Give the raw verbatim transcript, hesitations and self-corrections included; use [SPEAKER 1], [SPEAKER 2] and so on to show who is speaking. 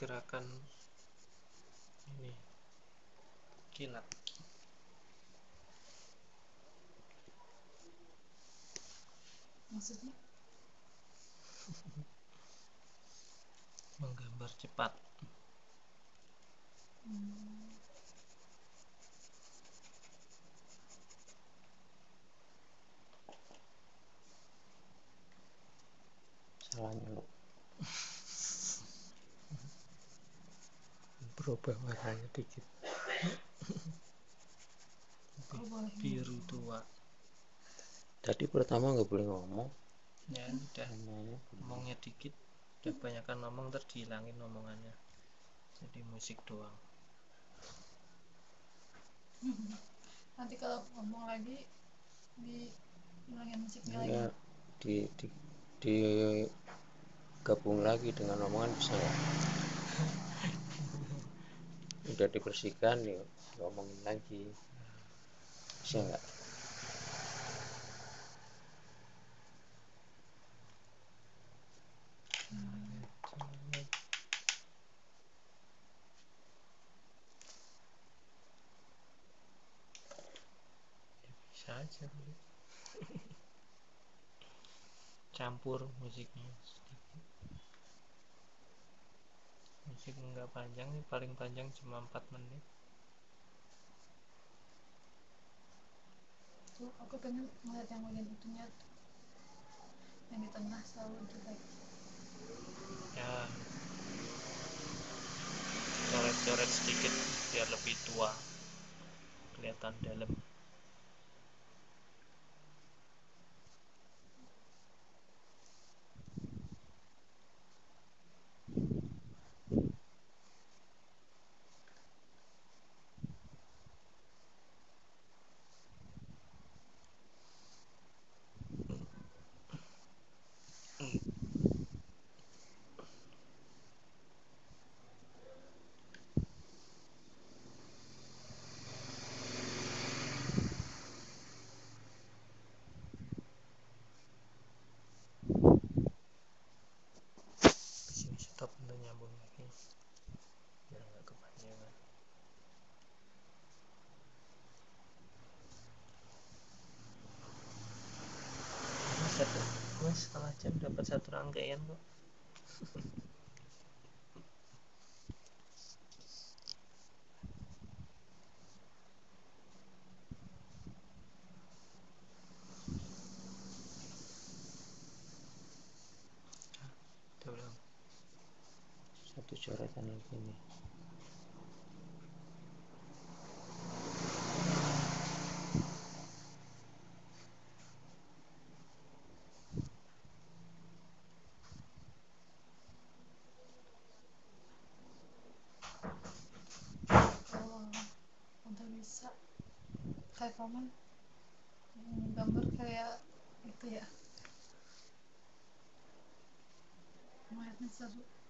[SPEAKER 1] gerakan ini kilat.
[SPEAKER 2] Maksudnya?
[SPEAKER 1] Menggambar cepat.
[SPEAKER 2] Hmm.
[SPEAKER 3] Salahnya lo berubah warnanya dikit.
[SPEAKER 1] Biru tua.
[SPEAKER 3] Tadi pertama nggak boleh ngomong.
[SPEAKER 1] Ya udah, ngomongnya dikit. Udah banyakan ngomong terus dihilangin omongannya. Jadi musik doang.
[SPEAKER 2] Nanti kalau ngomong lagi dihilangin musiknya lagi.
[SPEAKER 3] Ya, di, di, di gabung lagi dengan omongan bisa nggak? Udah dibersihkan nih, diomongin lagi bisa nggak?
[SPEAKER 1] Bisa aja. Campur musiknya sedikit. Musik nggak panjang nih, paling panjang cuma empat menit.
[SPEAKER 2] Tuh aku pengen ngeliat yang bagian itunya tuh, yang di tengah selalu jelek.
[SPEAKER 1] Ya, coret-coret sedikit biar lebih tua, kelihatan dalam. Sini stop untuk nyambung lagi biar nggak kepanjangan. Satu, mas setengah jam dapat satu rangkaian kok. Udah belum?
[SPEAKER 3] Satu coretan lagi nih.
[SPEAKER 2] Kalau udah bisa kayak kamu gambar kayak itu ya, melihatnya seru.